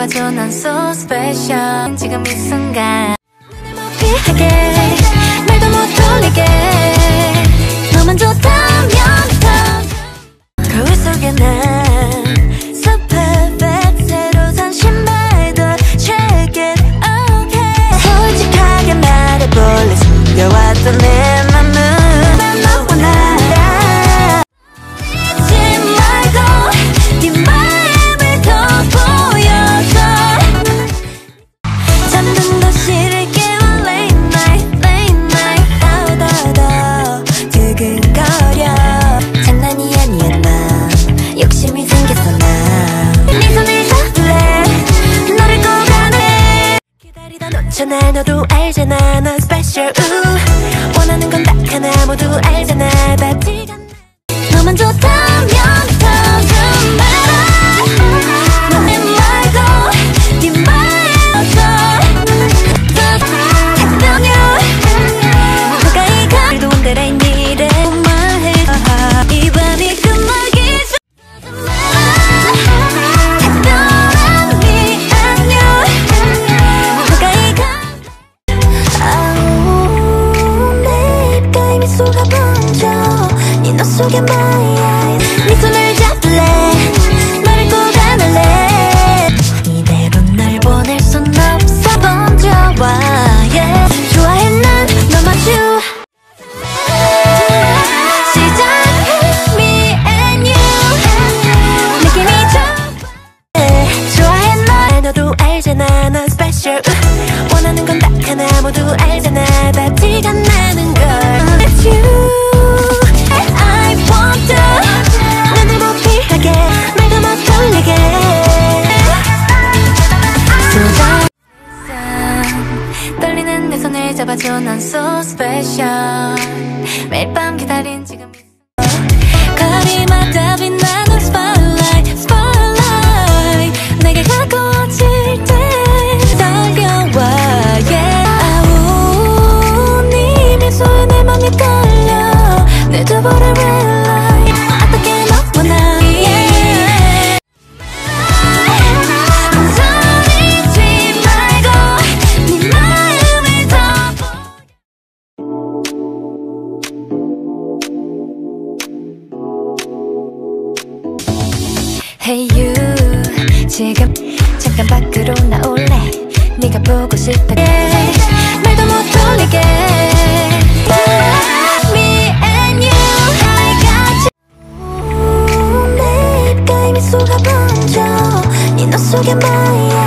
잡아줘 난 so special 지금 이 순간 눈을 못 피하게 말도 못 돌리게 너만 좋다면 거울 속에 난 so perfect 새로 산 신발도 check it okay 솔직하게 말해볼래 숨겨왔던 내 맘은 난 너와 나 날 너도 알잖아 넌 special 원하는 건 딱 하나 모두 알잖아 다 티가 나 너만 좋다면 더 좀 말아 넌 내 말고 네 말이었어 택병이야 너가 이 가을도 온데라 이 미래 말해 이 밤이 끝나기 미소가 번져 네 눈 속에 my eyes 네 손을 잡을래 너를 꼭 안을래 이대로 날 보낼 순 없어 번져와 yeah. 좋아해 난 너 마주 시작해 me and you 느낌이 좋아 좋아해 널 너도 알잖아 넌 special 원하는 건 딱 하나 모두 알잖아 다 티가 나는 걸 It's you I want to 눈을 못 피하게 말도 못 돌리게 떨리는 내 손을 잡아줘 난 so special 매일 밤 기다린 지금 거리마다 빛나는 spotlight spotlight 내게 가까워질 때 달려와 yeah 아우 네 미소에 내 맘이 떨려 내 두부를 red light 어떻게 너와 나 yeah 소리지 말고 네 마음을 더 Hey you 지금 잠깐 밖으로 나올래 네가 보고 싶다 말도 못 돌리게 Me and you I got you 내 입가에 미소가 번져 네 눈 속에 my